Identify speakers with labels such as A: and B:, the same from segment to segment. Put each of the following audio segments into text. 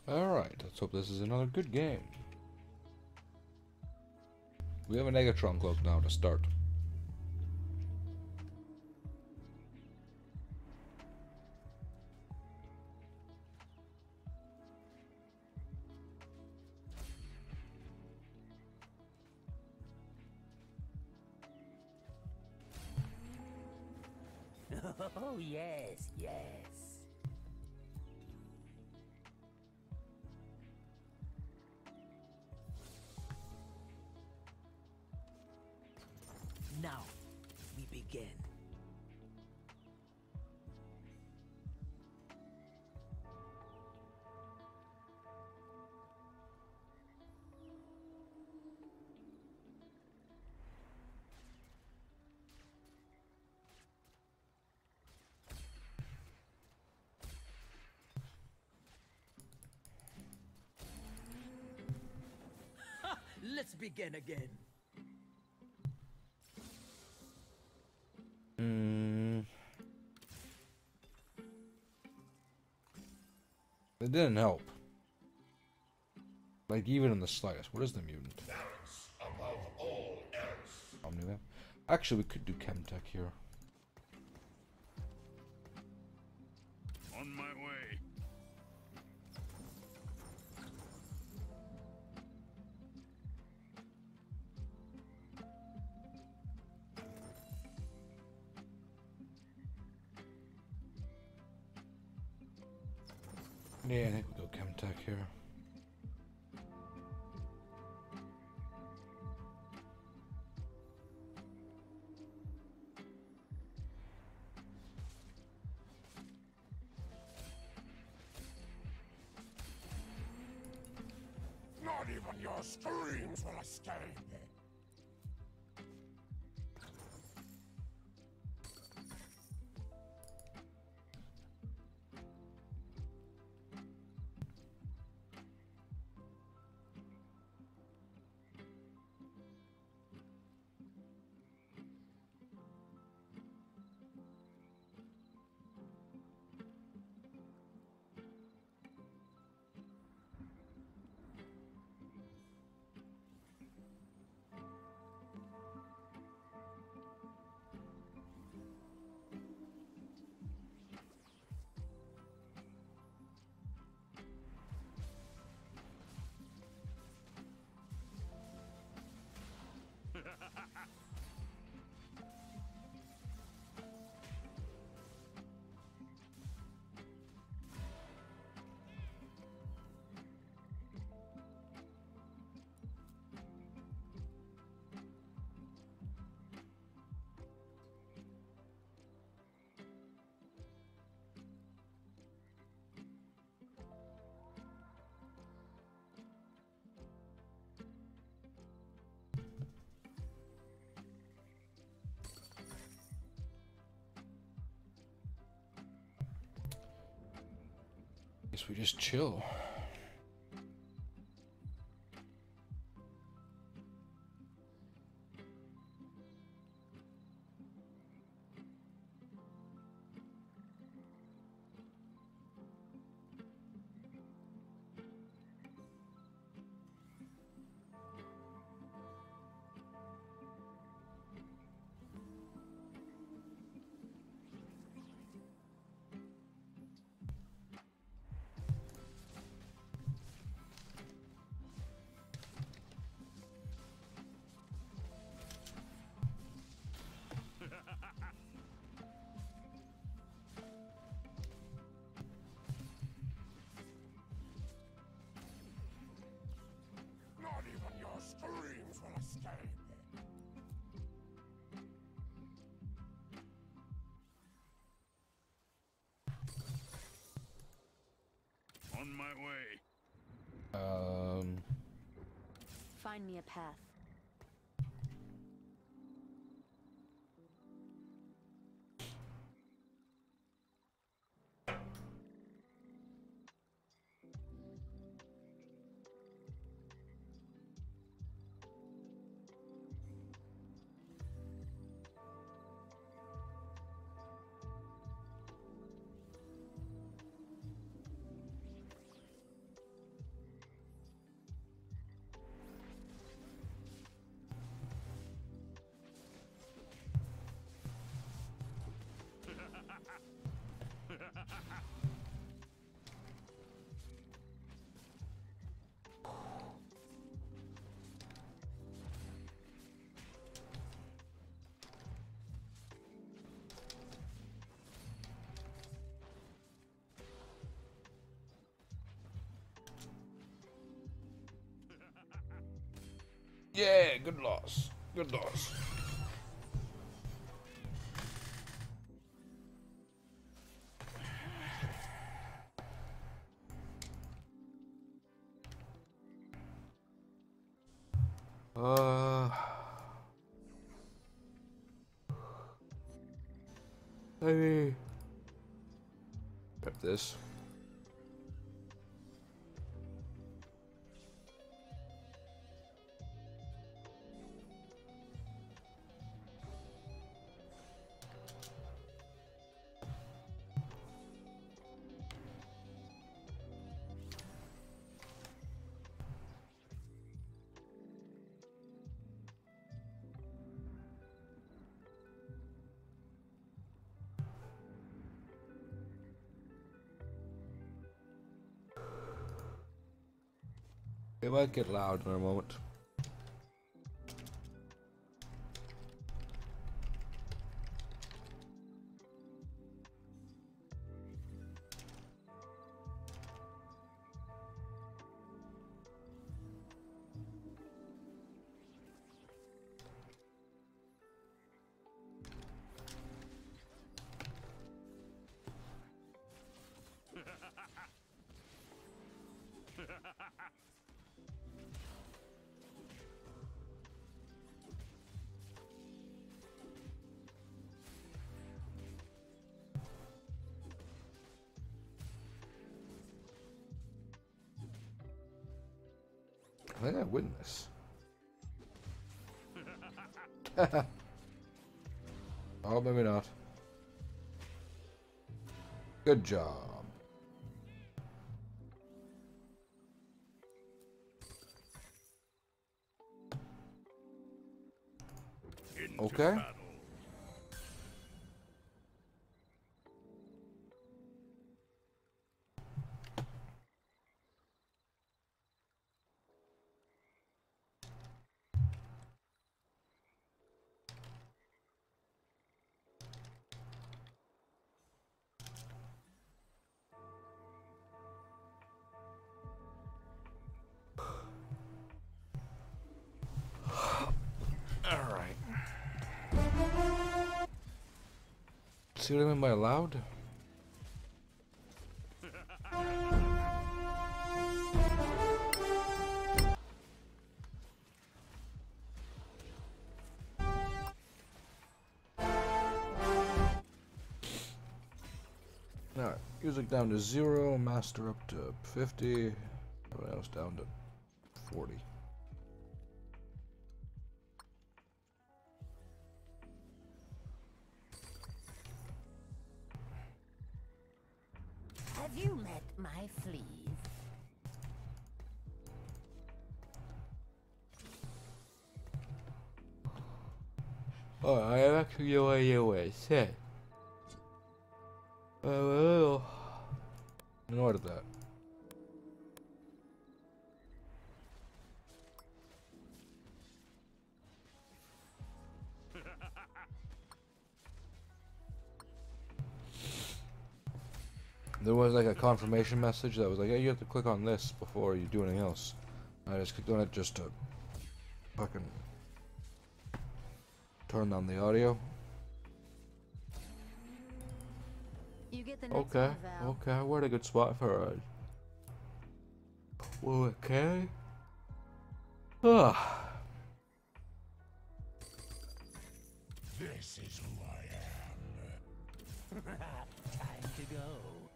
A: Alright, let's hope this is another good game. We have a Negatron cloak now to start.
B: Oh, yes, yes. Now, we begin. Let's begin again.
A: It didn't help. Like, even in the slightest. What is the mutant?
C: Balance above all else.
A: Omni-Man. Actually, we could do Chemtech here.
D: On my way.
A: Yeah, I think we'll go Chemtech here.
C: Not even your screams will escape.
A: Guess we just chill.
C: Not even your screams will escape.
D: On my way.
E: Find me a path.
A: Yeah, good loss. Good loss. Maybe grab this. It might get loud in a moment. I think I win this. Oh, maybe not. Good job.
D: Into
A: Okay.
D: battle.
A: Alright. See what I mean by loud? Alright, music down to 0, master up to 50, everyone else down to 40.
B: Have you met my fleas?
A: Oh, I actually know what you would say. Oh, ignore that. There was like a confirmation message that was like, hey, you have to click on this before you do anything else. I just clicked on it just to fucking turn on the audio.
E: You get the next
A: Okay,
E: one, Val.
A: okay, we're at a good spot for us. Okay. Ah.
C: This is who I am.
B: Time to go.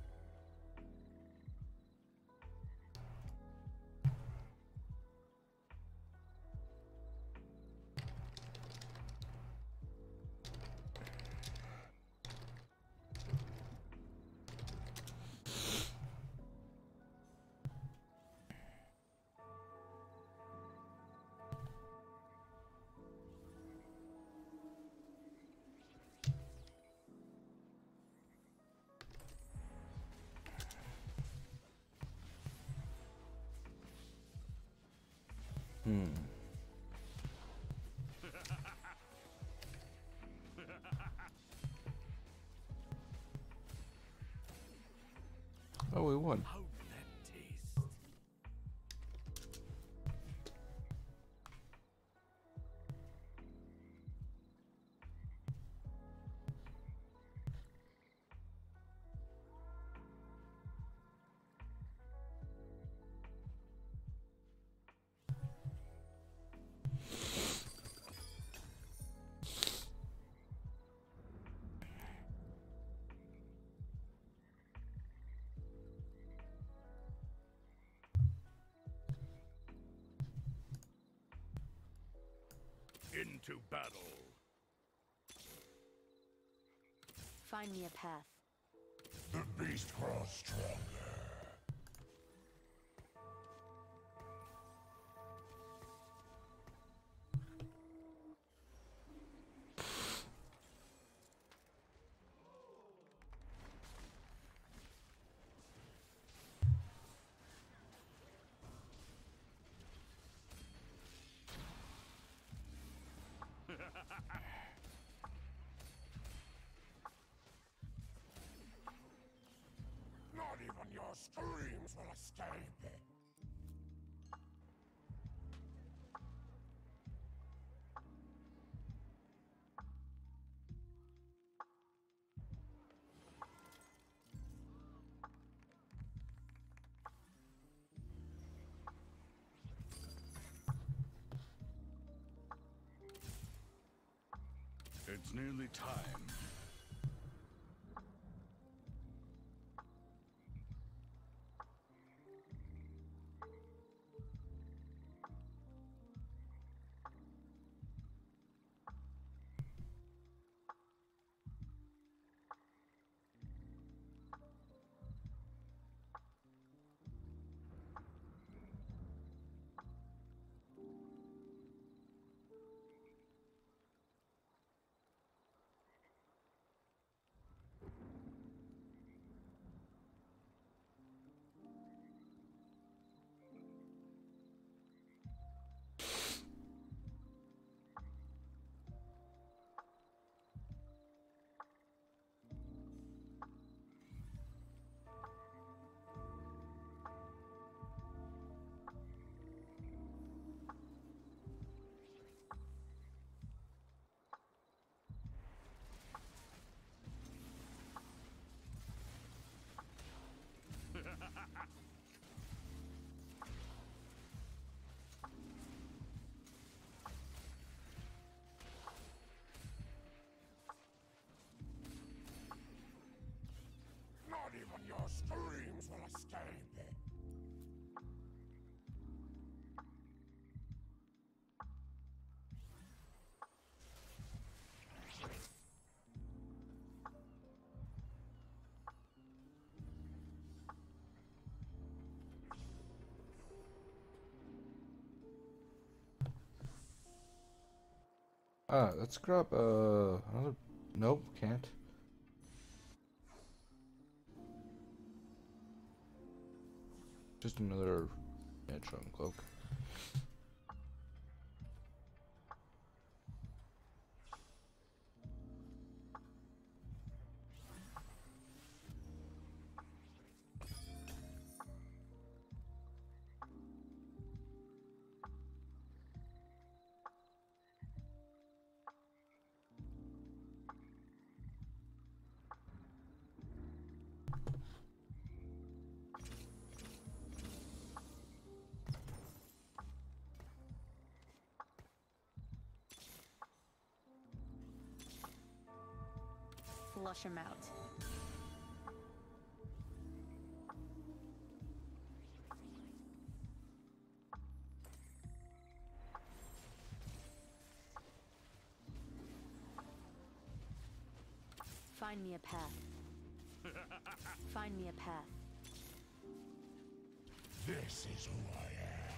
A: Oh, we won.
D: How did that taste? Into battle.
E: Find me a path.
C: The beast grows stronger. Not even your screams will escape.
D: It's nearly time.
C: Not even your screams will escape.
A: Let's grab another. Nope, can't. Just another headshot cloak.
E: Flush him out. Find me a path. Find me a path.
C: This is who I am.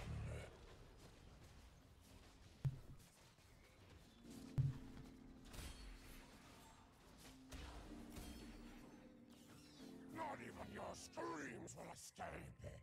C: Not even your screams will escape.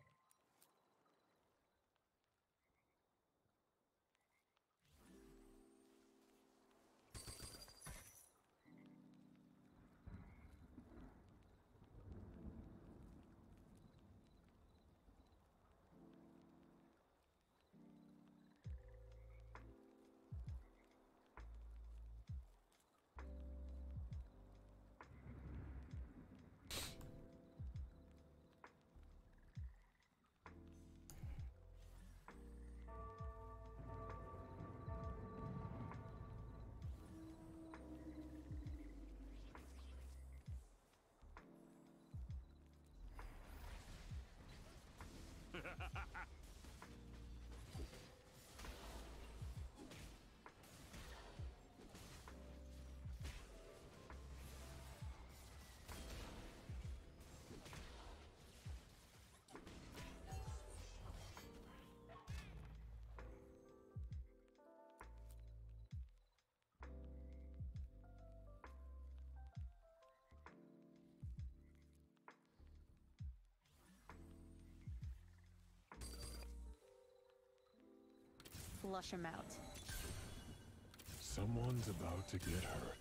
E: flush him out.
C: Someone's about to get hurt.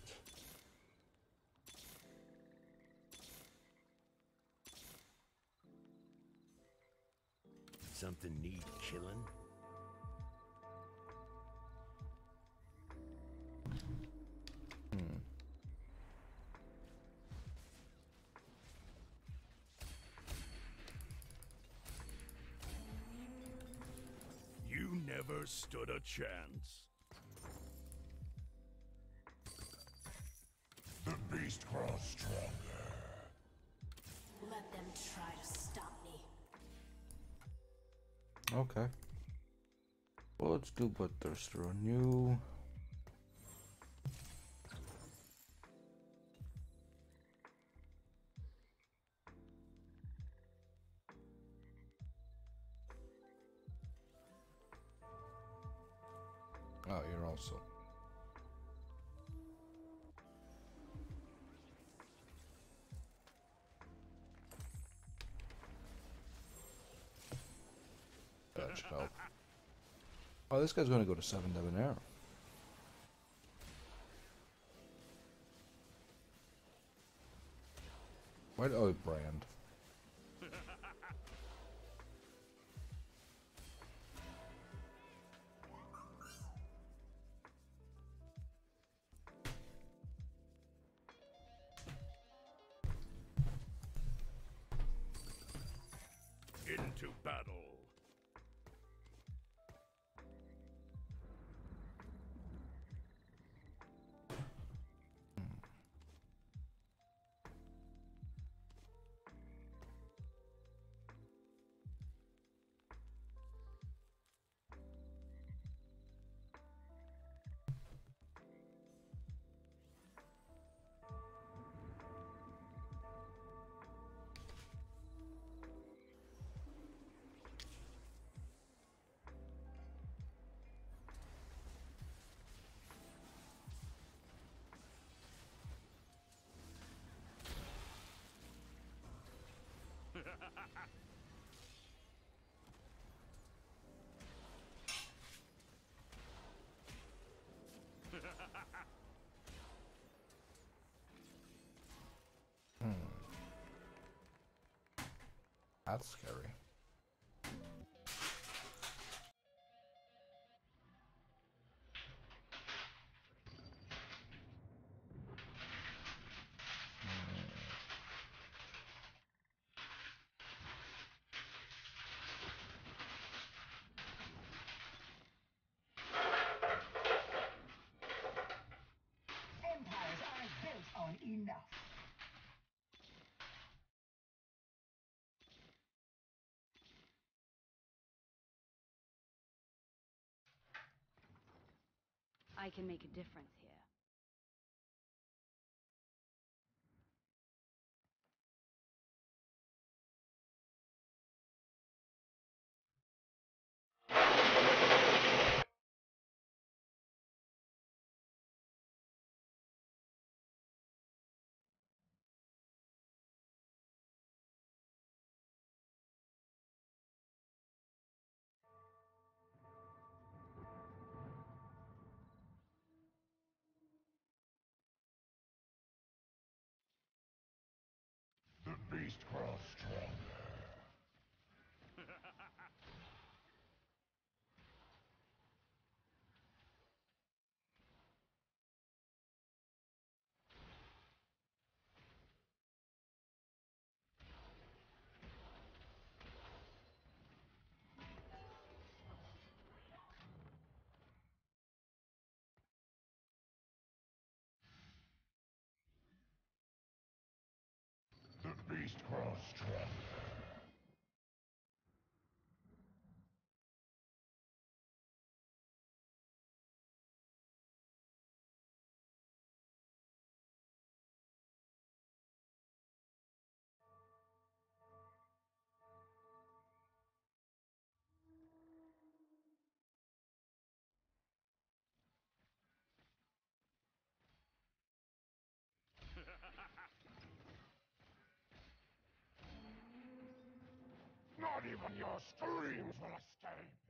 F: Something need killing?
D: You never stood a chance.
C: The beast grows stronger.
G: Let them try to stop me.
A: Okay. Well, let's do Bloodthirster on you. Oh, you're also. That should help. Oh, this guy's gonna go to 7 debonair. Why? Oh, brand.
D: Into battle.
A: That's scary.
G: Empires aren't built on enough.
E: I can make a difference here.
C: The beast grows stronger. The beast grows stronger. Not even your screams will escape.